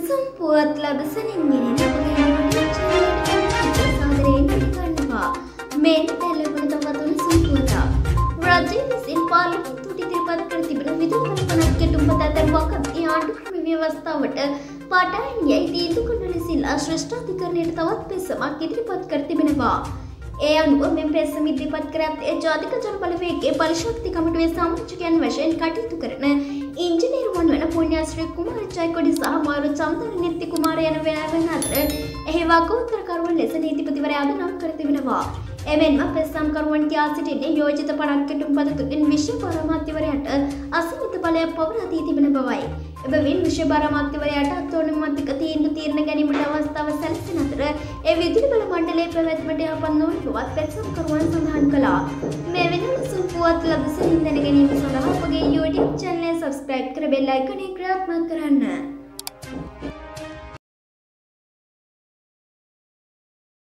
සම්පුවත් ලබසනින් ගෙනෙන සාදරයෙන් පිළිගන්නවා. මෙන්න දැලවන තවතුණු සම්පුවත. රජය විසින් පාර්ලිමේන්තුවට ඉදිරිපත් කර තිබෙන විදුලි බලපනක් කෙටුම්පත අතරවක ඒ ආණ්ඩු ක්‍රම ව්‍යවස්ථාවට පටන් යයි තීන්දුව කරන ලෙසින් ශ්‍රේෂ්ඨාධිකරණයට තවත් පෙසමක් ඉදිරිපත් කර තිබෙනවා. ඒ අනුව මෙම පෙසම ඉදිරිපත් කර ඇත්තේ ජාතික ජන බලවේගයේ බලශක්ති කමිටුවේ සමාජිකයන් වශයෙන් කටයුතු කරන ඉංජිනේරුවන් වන පුණ්‍යශ්‍රී කුමාර ජයකොඩි සහ මාරු චන්දන නිත්‍ය කුමාර යන වෙනවන් අතර එහි වගඋත්තරකරුවන් ලෙස නීතිපතිවරයාද නම් කර තිබෙනවා. එමෙන්ම පෙස්සම්කරුවන් කියා සිටින්නේ යෝජිත පණක් කෙටුම්පත තුළින් විශ්ව පාරමාධ්‍යවරයාට අසීමිත බලයක් පවරා දී තිබෙන බවයි. එබැවින් විශ්ව පාරමාධ්‍යවරයාට අත්අනුමතික තීන්දුව తీරන ගැනීමට අවස්ථාව සැලසෙන අතර ඒ විදුලි බල මණ්ඩලයේ පැවැත්මට යහපත් නොවන බවත් පෙස්සම්කරුවන් සඳහන් කළා. මේ වෙනුවෙන් සුපුවත් ලබසමින් දැන ගැනීම සඳහා අපගේ YouTube channel එක subscribe කර bell icon එක ක්‍රියාත්මක කරන්න.